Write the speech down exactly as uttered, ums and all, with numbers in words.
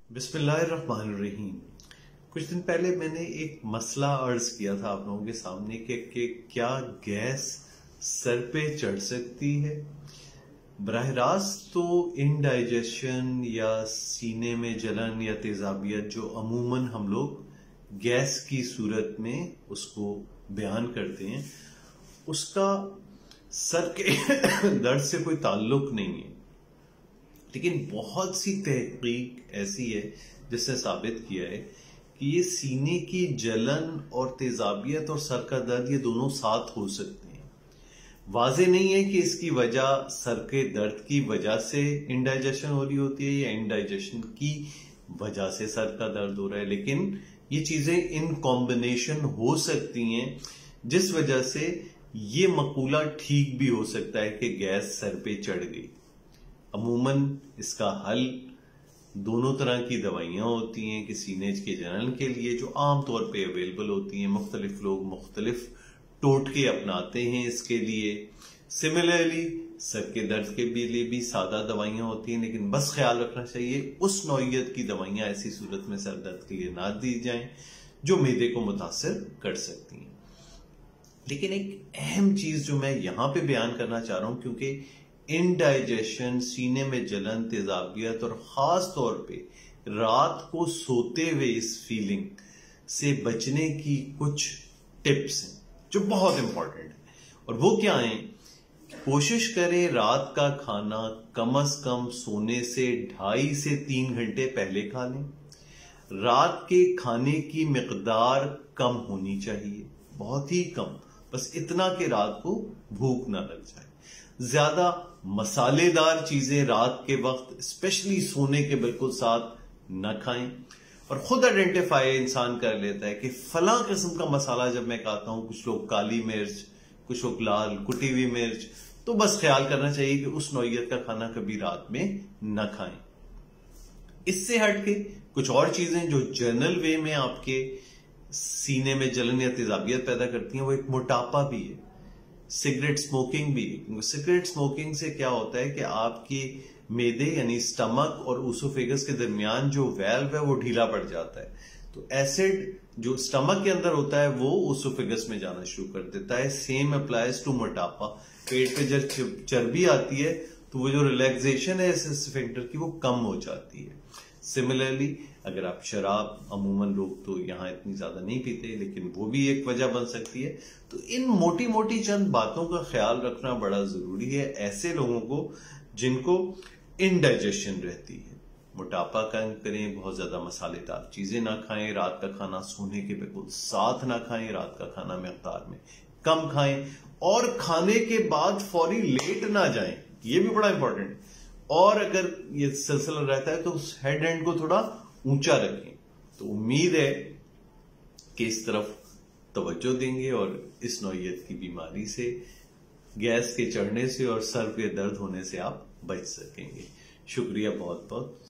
बिस्मिल्लाहिर्रहमानिर्रहीम। कुछ दिन पहले मैंने एक मसला अर्ज किया था आप लोगों के सामने कि, कि क्या गैस सर पे चढ़ सकती है। बराह रास्त तो इनडाइजेशन या सीने में जलन या तेजाबियत जो अमूमन हम लोग गैस की सूरत में उसको बयान करते हैं, उसका सर के दर्द से कोई ताल्लुक नहीं है। लेकिन बहुत सी तहकीक ऐसी है जिसने साबित किया है कि ये सीने की जलन और तेजाबियत और सर का दर्द ये दोनों साथ हो सकते हैं। वाजे नहीं है कि इसकी वजह सर के दर्द की वजह से इंडाइजेशन हो रही होती है या इंडाइजेशन की वजह से सर का दर्द हो रहा है, लेकिन ये चीजें इन कॉम्बिनेशन हो सकती हैं जिस वजह से ये मकूला ठीक भी हो सकता है कि गैस सर पे चढ़ गई। अमूमन इसका हल दोनों तरह की दवाइयां होती हैं कि सीने के जलन के लिए जो आमतौर पे अवेलेबल होती हैं। मुख्तलिफ लोग मुख्तलिफ टोटके अपनाते हैं इसके लिए। सिमिलरली सर के दर्द के लिए भी सादा दवाइयां होती हैं, लेकिन बस ख्याल रखना चाहिए उस नौइयत की दवाइयां ऐसी सूरत में सर दर्द के लिए ना दी जाएं जो मैदे को मुतासिर कर सकती हैं। लेकिन एक अहम चीज जो मैं यहां पे बयान करना चाह रहा हूं, क्योंकि इनडाइजेशन, सीने में जलन, तेजाबियत और खास तौर पे रात को सोते हुए इस फीलिंग से बचने की कुछ टिप्स हैं जो बहुत इंपॉर्टेंट है। और वो क्या है? कोशिश करें रात का खाना कम से कम सोने से ढाई से तीन घंटे पहले खा लें। रात के खाने की मिकदार कम होनी चाहिए, बहुत ही कम, बस इतना कि रात को भूख ना लग जाए। ज्यादा मसालेदार चीजें रात के वक्त स्पेशली सोने के बिल्कुल साथ न खाएं। और खुद आइडेंटिफाई इंसान कर लेता है कि फला किस्म का मसाला जब मैं खाता हूं, कुछ लोग काली मिर्च, कुछ लोग लाल कुटी हुई मिर्च, तो बस ख्याल करना चाहिए कि उस नौइयत का खाना कभी रात में न खाएं। इससे हटके कुछ और चीजें जो जनरल वे में आपके सीने में जलन या तेजाबियत पैदा करती हैं, वो एक मोटापा भी है, सिगरेट स्मोकिंग भी है। सिगरेट स्मोकिंग से क्या होता है कि आपकी मेदे यानी स्टमक और ऊसोफेगस के दरमियान जो वेल्व है वो ढीला पड़ जाता है, तो एसिड जो स्टमक के अंदर होता है वो ऊसोफेगस में जाना शुरू कर देता है। सेम अप्लाइज टू मोटापा। पेट पे जब चर्बी आती है तो वो जो रिलैक्सेशन है इस स्फिंक्टर की वो कम हो जाती है। सिमिलरली अगर आप शराब, अमूमन लोग तो यहां इतनी ज्यादा नहीं पीते, लेकिन वो भी एक वजह बन सकती है। तो इन मोटी मोटी चंद बातों का ख्याल रखना बड़ा जरूरी है ऐसे लोगों को जिनको इनडाइजेशन रहती है। मोटापा कम करें, बहुत ज्यादा मसालेदार चीजें ना खाएं, रात का खाना सोने के बिल्कुल साथ ना खाएं, रात का खाना मिकदार में कम खाएं, और खाने के बाद फौरी लेट ना जाएं, ये भी बड़ा इंपॉर्टेंट है। और अगर ये सिलसिला रहता है तो उस हेड एंड को थोड़ा ऊंचा रखें। तो उम्मीद है कि इस तरफ तवज्जो देंगे और इस नौइयत की बीमारी से, गैस के चढ़ने से और सर पे दर्द होने से आप बच सकेंगे। शुक्रिया बहुत बहुत।